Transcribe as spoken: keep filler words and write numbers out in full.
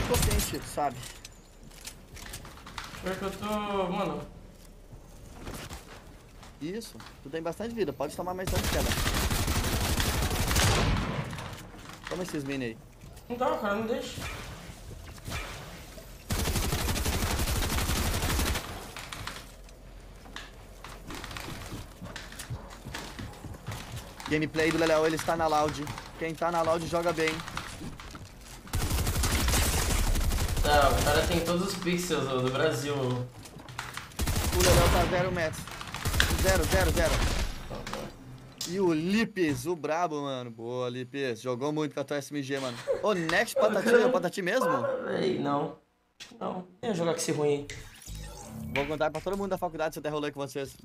potente, sabe? Pior que eu tô... Mano... Isso, tu tem bastante vida, pode tomar mais dano de queda. Toma esses mini aí. Não dá, cara, não deixa. Gameplay do Leléo, ele está na loud. Quem tá na loud joga bem. Tá, o cara tem todos os pixels do Brasil. O Leléo tá zero metros. Zero, zero, zero. E o Lipes, o brabo, mano. Boa, Lipes. Jogou muito com a tua S M G, mano. Ô, Next Patati é o Patati mesmo? Ei, não. Não. Eu ia jogar com esse ruim aí. Vou contar pra todo mundo da faculdade se eu der rolê com vocês.